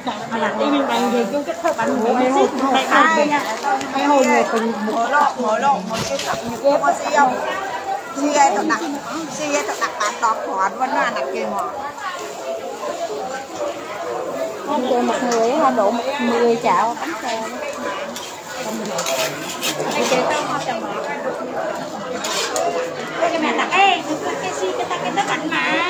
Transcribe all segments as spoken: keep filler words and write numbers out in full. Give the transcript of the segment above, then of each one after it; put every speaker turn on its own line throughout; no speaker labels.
đi mình bằng gì cũng kết hợp bánh ngủ hay xích hay ai hay hồi người từng mỗi lộ mỗi lộ một cái cặp như cái hoa siêu siêu thật đặc siêu thật đặc bản đọt khoản vẫn là đặc kỳ mỏ
hôm chơi một người ha độ một mười chảo bánh xèo
cái mẹ đặc ê cái si cái ta cái ta bánh mà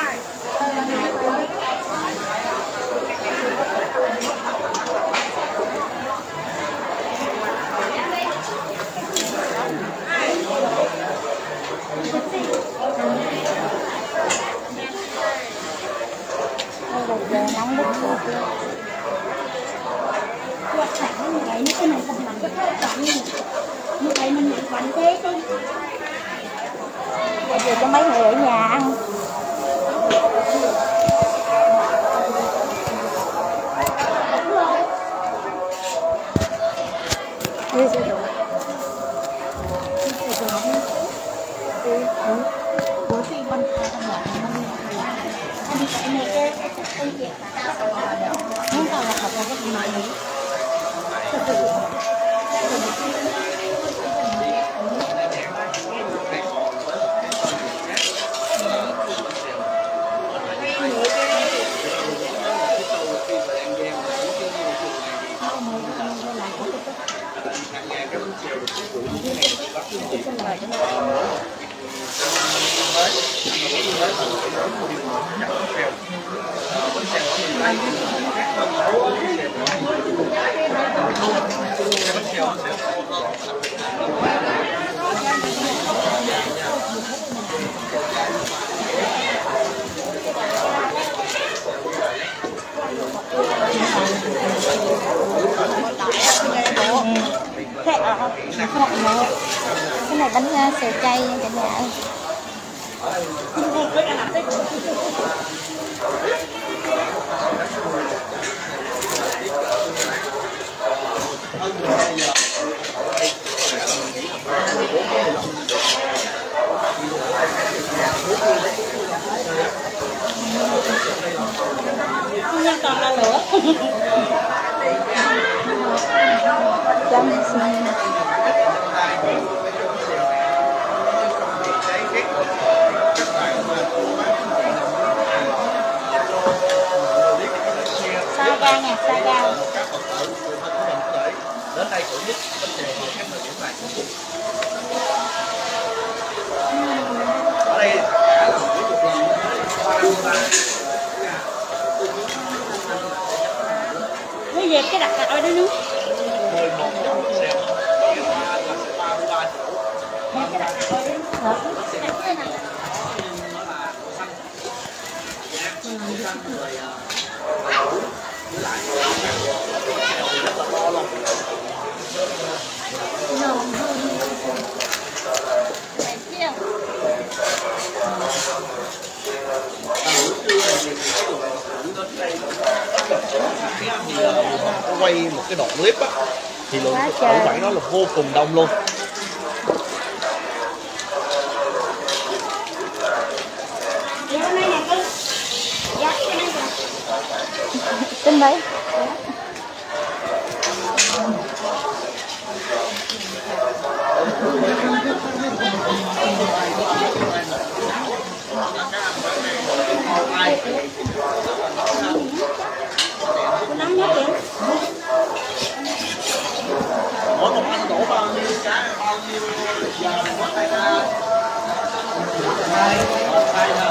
giờ nóng bức
quạt sẵn như vậy, như cái này không làm rất là như như vậy mình nhận quạnh thế chứ
bây giờ có mấy người ở nhà ăn
bố thì con anh cái này cái cái công việc không phải là học vào cái máy đấy
cái này bánh xèo chay nha cả nhà ơi.
nhân còn là lửa
sa ga nha, sa ga
đến đây cũng nhất vấn đề các thời điểm này ở đây cả là một chục lần
cái gì cái đặt đặt ở đó nữa
mười một trăm xe ba mươi ba Nó quay một cái đoạn clip á thì lượng ở khoảng đó là vô cùng đông luôn.
tin đấy
Mỗi một anh đổ bao nhiêu cái bao nhiêu giờ mình có tay ra hai hai giờ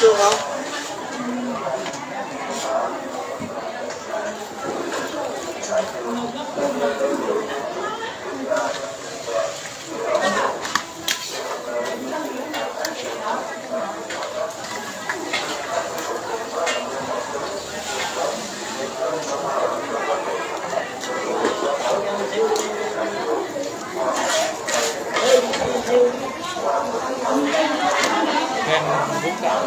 xương không?
Khen bốn cậu.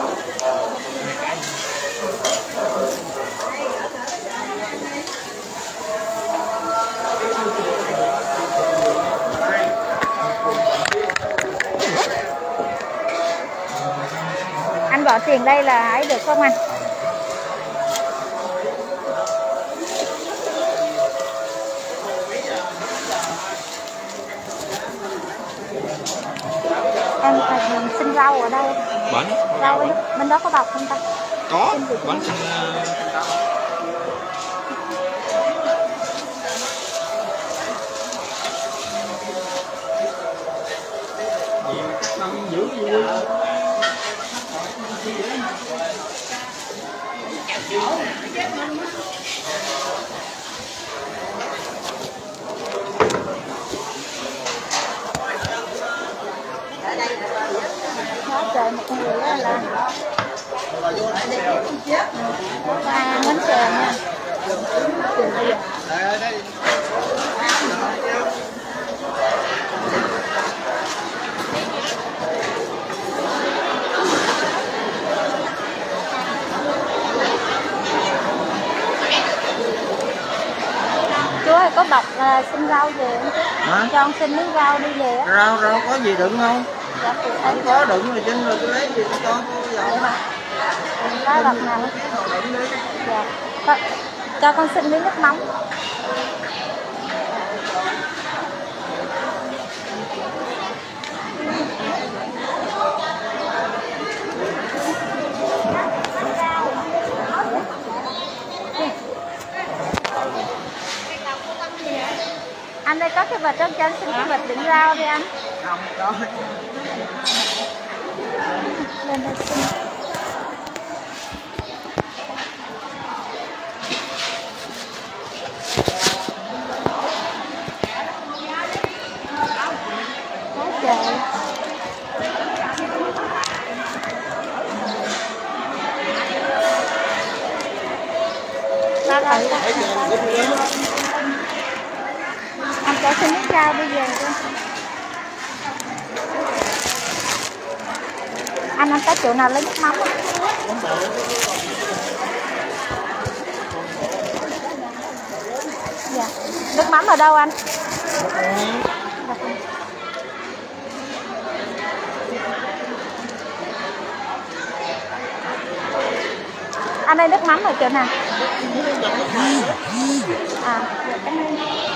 Anh bỏ tiền đây là ấy được không anh? Em phải xin rau ở đâu?
Bánh.
Rau bên, bên đó có bọc không ta?
Có. Bánh xin.
Giữ gì?
Đó, trời một người đó là ba bánh xèo nha. Chú ơi có bọc uh, xin rau về không?
Hả?
Cho con xin miếng rau đi về á.
Rau rau có gì đựng không?
Dạ thì thấy
Không có đựng rồi trên rồi tôi lấy gì tôi cho cô dọn.
có bọc nào
Đựng đi.
dạ. Cho, cho con xin miếng nước nóng. Anh đây có cái bịch trong cho anh xin cái bịch đựng rau đi anh.
Không có.
Lên đây xin. Quá trời. Ra rồi. Anh cho xin miếng rau đi về đi. Anh anh có chỗ nào lấy nước mắm không? Dạ. Nước mắm ở đâu anh? Anh ơi nước mắm ở chỗ nào? À, dạ, cảm ơn.